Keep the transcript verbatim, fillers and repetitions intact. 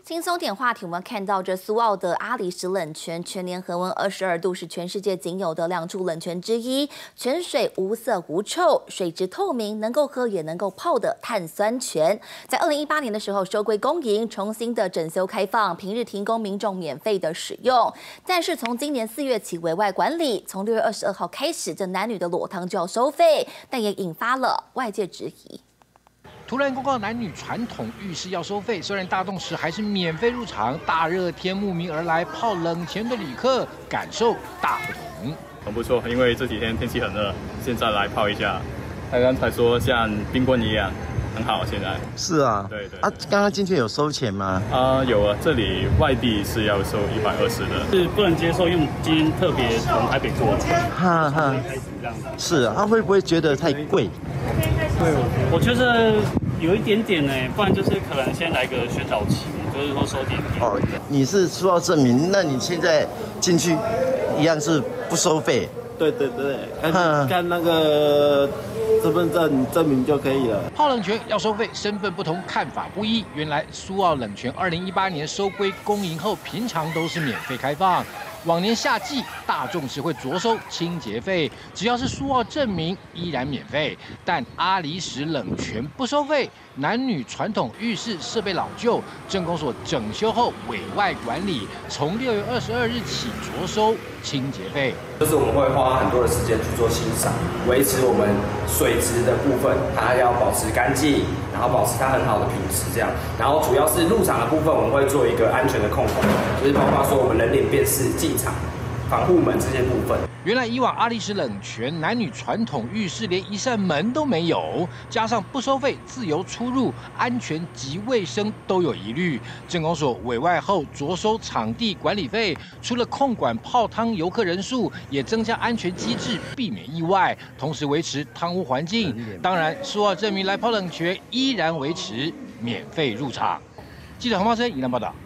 轻松点话题，我们看到这苏澳的阿里石冷泉，全年恒温二十二度，是全世界仅有的两处冷泉之一。泉水无色无臭，水质透明，能够喝也能够泡的碳酸泉，在二零一八年的时候收归公营，重新的整修开放，平日提供民众免费的使用。但是从今年四月起委外管理，从六月二十二号开始，这男女的裸汤就要收费，但也引发了外界质疑。 突然公告男女传统浴室要收费，虽然大洞时还是免费入场，大热天慕名而来泡冷泉的旅客感受大不同。 很不错，因为这几天天气很热，现在来泡一下，他刚才说像冰棍一样，很好。现在是啊， 对对啊，刚刚进去有收钱吗？ 啊、呃，有啊，这里外地是要收一百二十的， 是不能接受，因为今天特别从台北过来， 哈哈，是啊，他会不会觉得太贵？ 对，我觉得有一点点呢，不然就是可能先来个宣导期，就是说收点点。 哦，你是出到证明，那你现在进去一样是不收费？ 对对对，看看那个身份证证明就可以了。 泡冷泉要收费，身份不同，看法不一。原来苏澳冷泉二零一八年收归公营后，平常都是免费开放。 往年夏季大众时会着收清洁费，只要是苏澳证明依然免费。但阿里石冷泉不收费，男女传统浴室设备老旧，镇公所整修后委外管理，从六月二十二日起着收清洁费。 就是我们会花很多的时间去做清扫，维持我们水质的部分，它要保持干净，然后保持它很好的品质这样。然后主要是入场的部分，我们会做一个安全的控管，就是包括说我们人脸辨识、进场、防护门这些部分。 原来以往阿里石冷泉男女传统浴室连一扇门都没有，加上不收费、自由出入，安全及卫生都有疑虑。镇公所委外后着收场地管理费，除了控管泡汤游客人数，也增加安全机制，避免意外，同时维持汤屋环境。当然，苏澳镇民来泡冷泉依然维持免费入场。记者黄茂生、宜兰报道。